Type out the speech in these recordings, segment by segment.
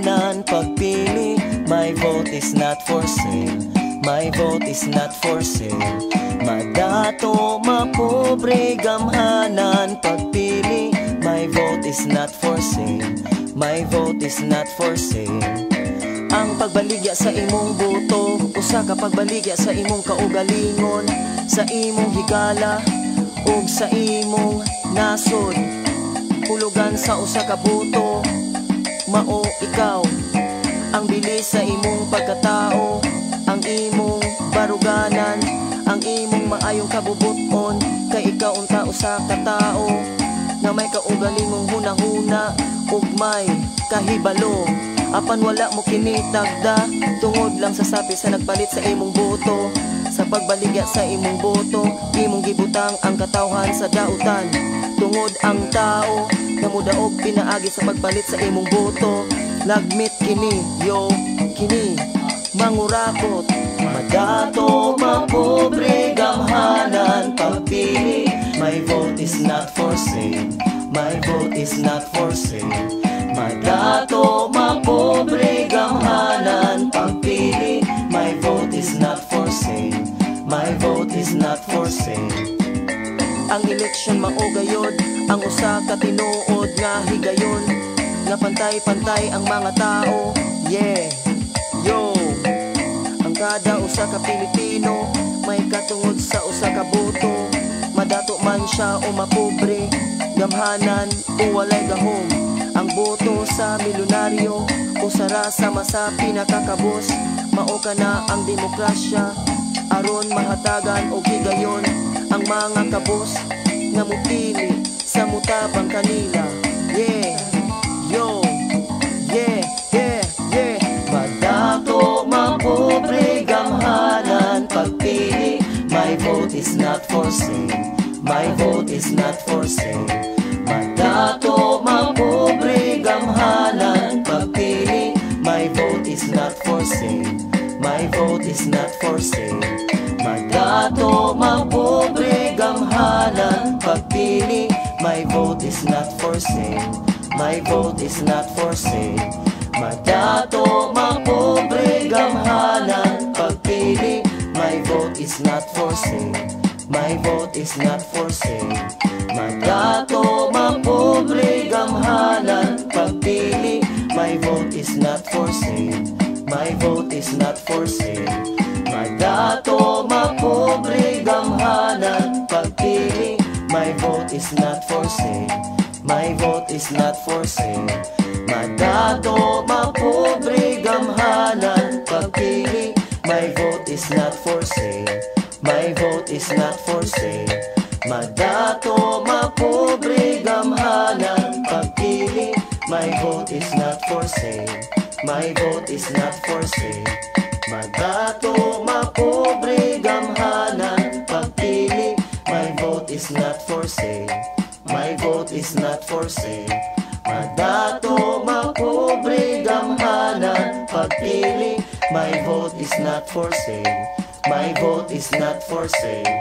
gamhanan pagpili. My vote is not for sale. My vote is not for sale. Madato, mapobre, gamhanan pagpili. My vote is not for sale. My vote is not for sale. Ang pagbaligya sa imong boto, usa ka pagbaligya sa imong kaugalingon, sa imong higala ug sa imong nasod. Hulugan sa usa ka boto, mao ikaw ang bilis sa imong pagkatao, ang imong baruganan, ang imong maayong kabubuton. Kay ikaw unta usa ka tao nga may kaugalingong hunahuna ug may kahibalo. Apan wala mo kinitagda, tungod lang sa sapi sa nagpalit sa imong boto. Sa pagbaligya sa imong boto, imong gibutang ang katawhan sa dautan. Tungod ang tao nga mudaog pinaagi sa pagpalit sa imong boto. Lagmit kini, yo, kini mangurakot. Madato, mapobre, gamhanan pagpili. My vote is not for sale. My vote is not for sale. Madato, mapobre, gamhanan pagpili. My vote is not for sale. My vote is not for sale. Ang eleksyon maugayod, ang usa ka tinuod nga higayon, nga pantay-pantay ang mga tao. Yeah, yo. Ang kada usa ka Pilipino may katungod sa usa ka boto. Madato man siya o mapobre, gamhanan o walay gahom. Ang boto sa milyonaryo o sa rasa masa pinakakabos. Mao ka na ang demokrasya, aron mahatagan o higayon ang mga kabos nga mupili sa mutabang kanila. Yeah, yo, yeah, yeah, yeah. Madato, mapobre, gamhanan pagpili. My vote is not for sale. My vote is not for sale. Madato, mapobre, gamhanan pagpili. My vote is not for sale. My vote is not for sale. Madato, mapobre, gamhanan pagpili. My vote is not for sale. My vote is not for sale. Madato, mapobre, gamhanan pagpili. My vote is not for sale. My vote is not for sale. Madato, mapobre, gamhanan pagpili. My vote is not for sale. My vote is not for sale. Madato, mapobre, gamhanan pagpili. My vote is not for sale. My vote is not for sale. Madato, mapobre, gamhanan pagpili. My vote is not for sale. My vote is not for sale. Madato, mapobre, gamhanan pagpili. My vote is not for sale. My vote is not for sale. Madato, mapobre, gamhanan pagpili. My vote is not for sale. My vote is not for sale. Madato, mapobre, gamhanan pagpili. My vote is not for sale. My vote is not for sale.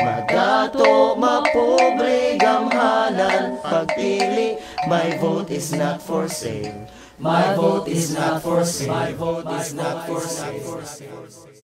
Madato, mapobre, gamhanan pagpili. My vote is not for sale. My vote is not for sale. My vote is not for sale.